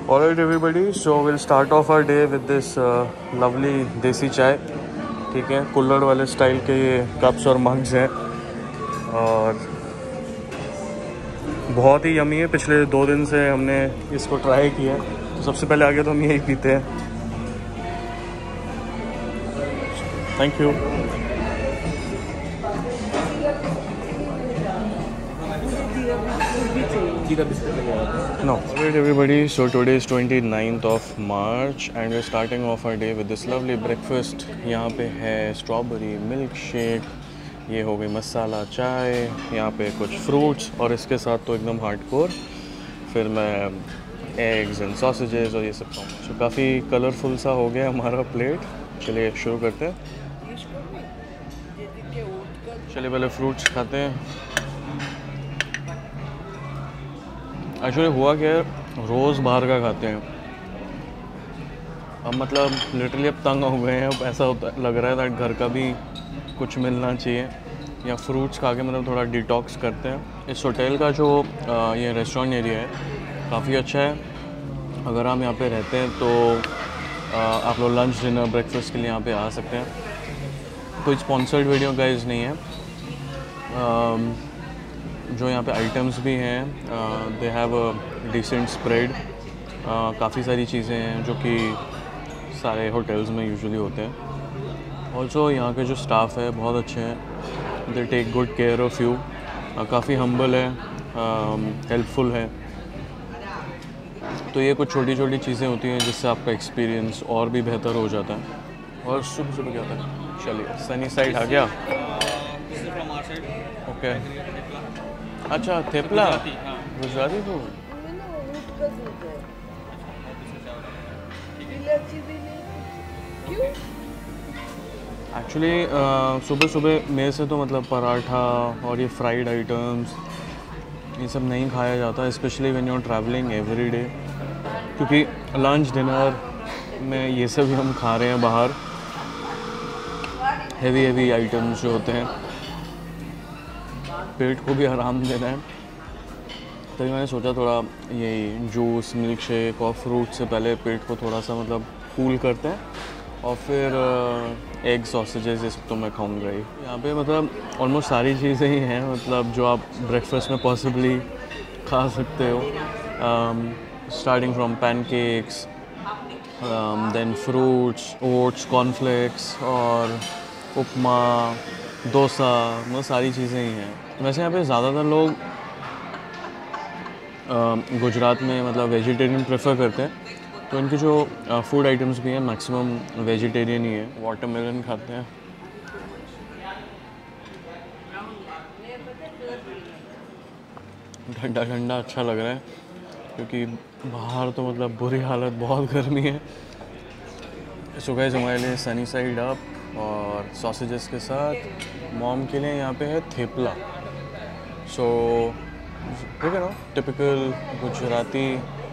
Alright everybody, so we'll start off our day with this lovely देसी चाय। ठीक है, कुल्हड़ वाले स्टाइल के ये कप्स और मग्स हैं और बहुत ही यमी है। पिछले 2 दिन से हमने इसको ट्राई किया है, तो सबसे पहले आगे तो हम यही पीते हैं। Thank you. No. Alright everybody, so today is 29th of March and we're starting off our day with this lovely breakfast। यहाँ पे है स्ट्रॉबेरी मिल्क शेक, ये हो गई मसाला चाय, यहाँ पे कुछ फ्रूट्स और इसके साथ तो एकदम हार्डकोर फिर मैं एग्स एंड सॉसेजेस और ये सब खाऊंगा। तो काफ़ी कलरफुल सा हो गया हमारा प्लेट। चलिए शुरू करते हैं। चलिए पहले फ्रूट्स खाते हैं। एक्चुअली हुआ क्या है, रोज़ बाहर का खाते हैं, अब मतलब लिटरली अब तंग हो गए हैं। अब ऐसा होता लग रहा है दैट घर का भी कुछ मिलना चाहिए या फ्रूट्स खा के मतलब थोड़ा डिटॉक्स करते हैं। इस होटल का जो ये रेस्टोरेंट एरिया है काफ़ी अच्छा है। अगर हम यहाँ पे रहते हैं तो आप लोग लंच डिनर ब्रेकफास्ट के लिए यहाँ पे आ सकते हैं। कोई स्पॉन्सर्ड वीडियो गाइस नहीं है। जो यहाँ पे आइटम्स भी हैं, they have a decent spread. काफ़ी सारी चीज़ें हैं जो कि सारे होटल्स में यूजुअली होते हैं। ऑल्सो यहाँ के जो स्टाफ है बहुत अच्छे हैं, they take good care of you. काफ़ी हम्बल है, हेल्पफुल है। तो ये कुछ छोटी छोटी चीज़ें होती हैं जिससे आपका एक्सपीरियंस और भी बेहतर हो जाता है। और सुबह सुबह क्या होता है, चलिए सनी साइड आ गया। ओके, अच्छा थेपला गुजराती फूड। एक्चुअली सुबह सुबह मेरे से तो मतलब पराठा और ये फ्राइड आइटम्स ये सब नहीं खाया जाता, specially when you are travelling every day, क्योंकि लंच डिनर में ये सब हम खा रहे हैं बाहर। हेवी आइटम्स जो होते हैं, पेट को भी आराम देना है, तभी मैंने सोचा थोड़ा यही जूस मिल्क शेक और फ्रूट से पहले पेट को थोड़ा सा मतलब कूल करते हैं और फिर एग सॉसेजेस ये सब तो मैं खाऊंगा ही। यहाँ पे मतलब ऑलमोस्ट सारी चीज़ें ही हैं मतलब जो आप ब्रेकफास्ट में पॉसिबली खा सकते हो, starting from pancakes, then fruits, oats, cornflakes और उपमा, डोसा, मतलब सारी चीज़ें ही हैं। वैसे यहाँ पे ज़्यादातर लोग गुजरात में मतलब वेजिटेरियन प्रेफर करते हैं, तो इनकी जो फूड आइटम्स भी हैं मैक्सिमम वेजिटेरियन ही है। वाटरमेलन खाते हैं, ठंडा ठंडा अच्छा लग रहा है क्योंकि बाहर तो मतलब बुरी हालत, बहुत गर्मी है। सो गाइस हमारे लिए सनी साइड अप और सॉसेजेस के साथ, मॉम के लिए यहाँ पे है थेपला। सो ठीक है ना, टिपिकल गुजराती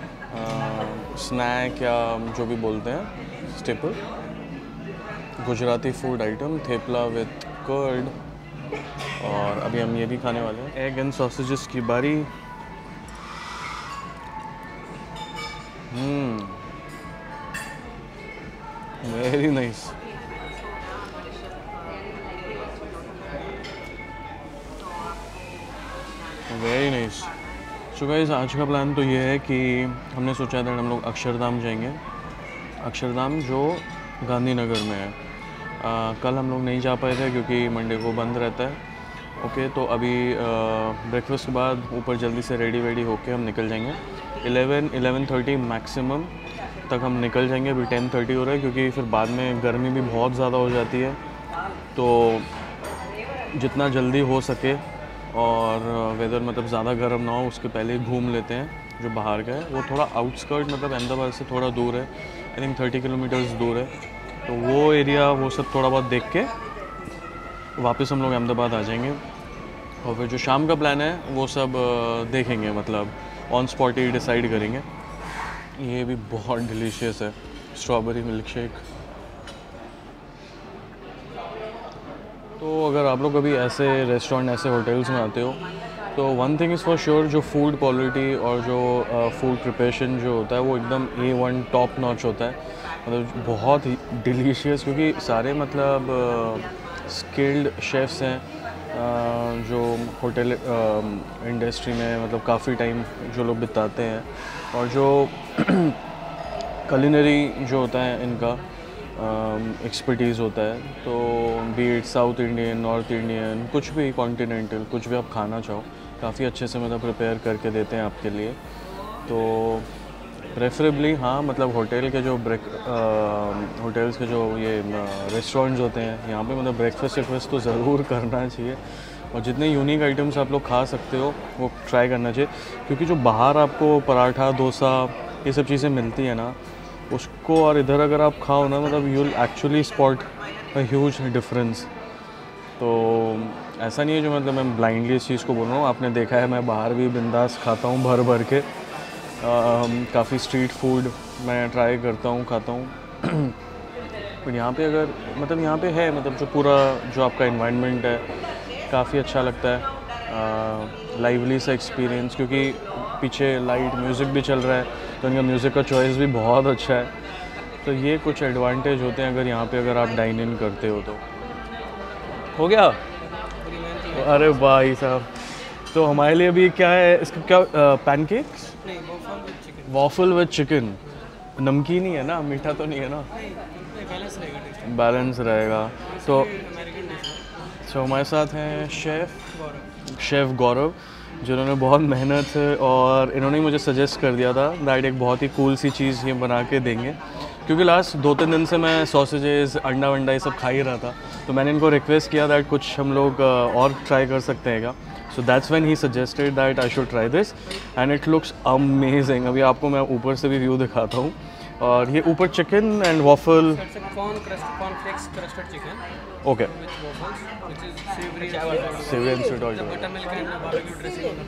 स्नैक या जो भी बोलते हैं, staple Gujarati food item thepla with curd. और अभी हम ये भी खाने वाले हैं, एग एंड सॉसेजेस की बारी। Very nice. Very nice. So guys आज का प्लान तो ये है कि हमने सोचा था हम लोग अक्षरधाम जाएंगे। अक्षरधाम जो गांधीनगर में है। कल हम लोग नहीं जा पाए थे क्योंकि मंडे को बंद रहता है। ओके, तो अभी ब्रेकफास्ट के बाद ऊपर जल्दी से रेडी होके हम निकल जाएंगे। 11-11:30 मैक्सिमम तक हम निकल जाएंगे। अभी 10:30 हो रहा है क्योंकि फिर बाद में गर्मी भी बहुत ज़्यादा हो जाती है, तो जितना जल्दी हो सके और वेदर मतलब ज़्यादा गर्म ना हो उसके पहले घूम लेते हैं। जो बाहर का है वो थोड़ा आउटस्कर्ट मतलब अहमदाबाद से थोड़ा दूर है, आई थिंक 30 किलोमीटर्स दूर है, तो वो एरिया वो सब थोड़ा बहुत देख के वापस हम लोग अहमदाबाद आ जाएंगे। और फिर जो शाम का प्लान है वो सब देखेंगे, मतलब ऑन स्पॉट ही डिसाइड करेंगे। ये भी बहुत डिलीशियस है, स्ट्रॉबेरी मिल्क शेक। तो अगर आप लोग कभी ऐसे रेस्टोरेंट, ऐसे होटल्स में आते हो तो one thing is for sure, जो फूड क्वालिटी और जो फूड प्रिपरेशन जो होता है वो एकदम A1 टॉप नॉच होता है, मतलब बहुत ही डिलीशियस, क्योंकि सारे मतलब स्किल्ड शेफ्स हैं जो होटल इंडस्ट्री में मतलब काफ़ी टाइम जो लोग बिताते हैं, और जो culinary जो होता है इनका एक्सपर्टीज़ होता है। तो be it South Indian, North Indian, कुछ भी कॉन्टिनेंटल, कुछ भी आप खाना चाहो, काफ़ी अच्छे से मतलब प्रिपेयर करके देते हैं आपके लिए। तो प्रेफरेबली हाँ, मतलब होटल के जो होटल्स के जो ये रेस्टोरेंट्स होते हैं यहाँ पे मतलब ब्रेकफास्ट तो ज़रूर करना चाहिए, और जितने यूनिक आइटम्स आप लोग खा सकते हो वो ट्राई करना चाहिए, क्योंकि जो बाहर आपको पराठा, डोसा, ये सब चीज़ें मिलती है ना, उसको और इधर अगर आप खाओ ना, मतलब you will actually spot a huge difference. तो ऐसा नहीं है जो मतलब मैं ब्लाइंडली इस चीज़ को बोल रहा हूँ, आपने देखा है मैं बाहर भी बिंदास खाता हूँ भर भर के, काफ़ी स्ट्रीट फूड मैं ट्राई करता हूँ, खाता हूँ। पर यहाँ पे अगर मतलब यहाँ पे है, मतलब जो पूरा जो आपका इन्वायरमेंट है काफ़ी अच्छा लगता है, लाइवली सा एक्सपीरियंस, क्योंकि पीछे लाइट म्यूज़िक भी चल रहा है, तो इनका म्यूज़िक का चॉइस भी बहुत अच्छा है। तो ये कुछ एडवांटेज होते हैं अगर यहाँ पे अगर आप डाइन इन करते हो तो। हो गया? अरे भाई साहब, तो हमारे लिए भी क्या है इसका, क्या पैनकेक्स, वॉफल विद चिकन, नमकीन ही है ना, मीठा तो नहीं है ना? बैलेंस रहेगा। तो हमारे साथ हैं शेफ़ गौरव, जिन्होंने बहुत मेहनत और इन्होंने मुझे सजेस्ट कर दिया था दैट एक बहुत ही कूल सी चीज़ ये बना के देंगे, क्योंकि लास्ट 2-3 दिन से मैं सॉसेजेस, अंडा वंडा ये सब खा ही रहा था। तो मैंने इनको रिक्वेस्ट किया दैट कुछ हम लोग और ट्राई कर सकते हैं क्या। So that's when he suggested that I should try this, and it looks amazing. अभी आपको मैं ऊपर से भी व्यू दिखाता हूँ, और ये ऊपर chicken and waffle, cornflakes crusted chicken okay, with waffles, which is savory सेवियन sweet the buttermilk and the barbecue dressing.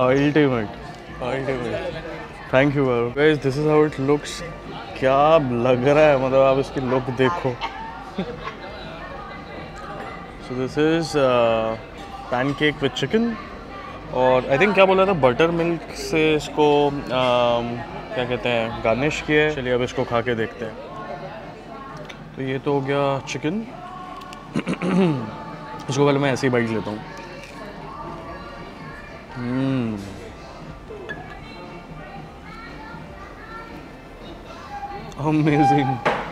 Ultimate. Thank you guys, this is how it looks. क्या लग रहा है, मतलब आप इसकी लुक देखो। So this is pancake with chicken, और आई थिंक क्या बोला था, बटर मिल्क से इसको क्या कहते हैं, गार्निश किया है। चलिए अब इसको खा के देखते हैं। तो ये तो हो गया चिकन। इसको पहले मैं ऐसे ही बाइट लेता हूँ। अमेजिंग,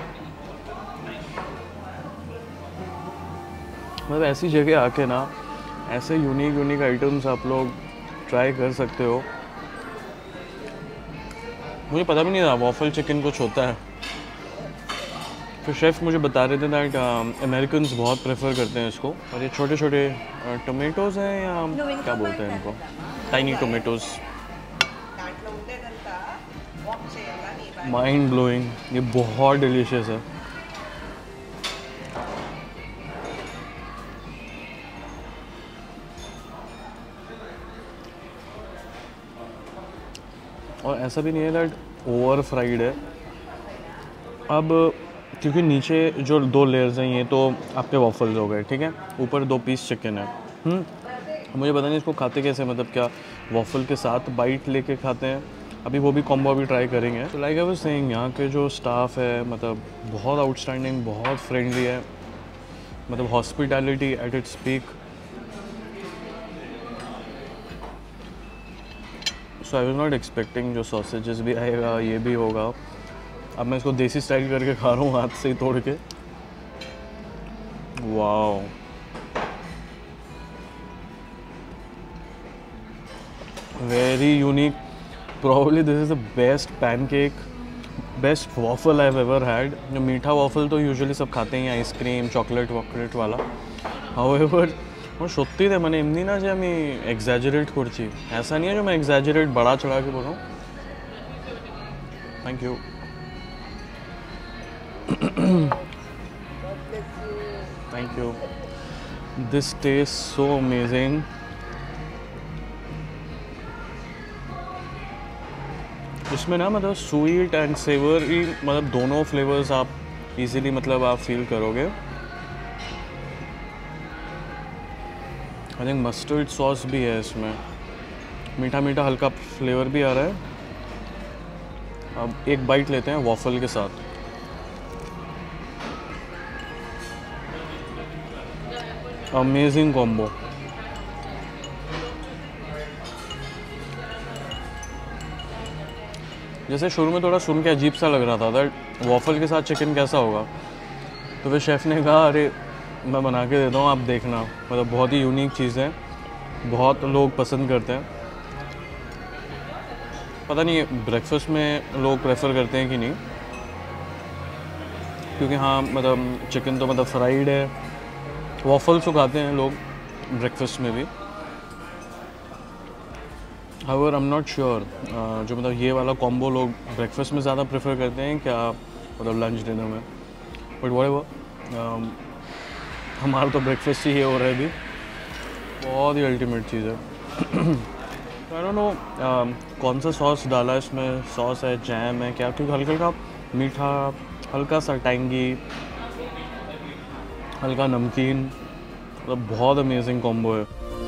मतलब ऐसी जगह आके ना ऐसे यूनिक आइटम्स आप लोग ट्राई कर सकते हो। मुझे पता भी नहीं था वॉफल चिकन कुछ होता है, फिर शेफ़ मुझे बता रहे थे दैट अमेरिकन्स बहुत प्रेफर करते हैं इसको। और ये छोटे छोटे टोमेटोज़ हैं, या क्या बोलते हैं इनको, टाइनी टोमेटोज़। माइंड ब्लोइंग, ये बहुत डिलीशियस है। और ऐसा भी नहीं है दैट ओवर फ्राइड है। अब क्योंकि नीचे जो 2 लेयर्स हैं, ये तो आपके वॉफल्स हो गए, ठीक है, ऊपर 2 पीस चिकन है। मुझे पता नहीं इसको खाते कैसे, मतलब क्या वॉफल के साथ बाइट लेके खाते हैं, अभी वो भी कॉम्बो अभी ट्राई करेंगे। तो लाइक आई वाज सेइंग, यहाँ के जो स्टाफ है मतलब बहुत आउटस्टैंडिंग, बहुत फ्रेंडली है, मतलब hospitality at its peak. So I was not expecting जो सॉसेजेस भी आएगा ये भी होगा। अब मैं इसको देसी स्टाइल करके खा रहा हूँ, हाथ से ही तोड़ के। Wow, very unique. Probably this is the best pancake, best waffle I've ever had. जो मीठा waffle तो usually सब खाते हैं, आइसक्रीम, चॉकलेट वॉकलेट वाला। However, वो सत्ती थे मैंने इमनी ना जो मैं exaggerate करची, ऐसा नहीं है जो मैं exaggerate बड़ा चढ़ा के बोल रहा हूँ। Thank you. Thank you. This tastes so amazing. इसमें ना मतलब स्वीट एंड सेवरी, मतलब दोनों फ्लेवर्स आप इजीली मतलब आप फील करोगे। आई थिंक मस्टर्ड सॉस भी है इसमें, मीठा मीठा हल्का फ्लेवर भी आ रहा है। अब एक बाइट लेते हैं वॉफल के साथ। Amazing combo. जैसे शुरू में थोड़ा सुन के अजीब सा लग रहा था दैट वॉफल के साथ चिकन कैसा होगा, तो फिर शेफ़ ने कहा अरे मैं बना के देता हूँ, आप देखना। मतलब बहुत ही यूनिक चीज़ है, बहुत लोग पसंद करते हैं। पता नहीं ब्रेकफास्ट में लोग प्रेफर करते हैं कि नहीं, क्योंकि हाँ मतलब चिकन तो मतलब फ्राइड है, वॉफल्स तो खाते हैं लोग ब्रेकफास्ट में भी। However I am not sure जो मतलब ये वाला कॉम्बो लोग ब्रेकफास्ट में ज़्यादा प्रेफर करते हैं क्या मतलब लंच डिनर में, बट व्हाटएवर हमारा तो ब्रेकफास्ट ही ये हो रहा है अभी। बहुत ही अल्टीमेट चीज़ है। आई डोंट नो कौन सा सॉस डाला है इसमें, सॉस है, जैम है क्या, क्योंकि हल्का हल्का मीठा, हल्का सा टैंगी, हल्का नमकीन, मतलब बहुत अमेजिंग कॉम्बो है।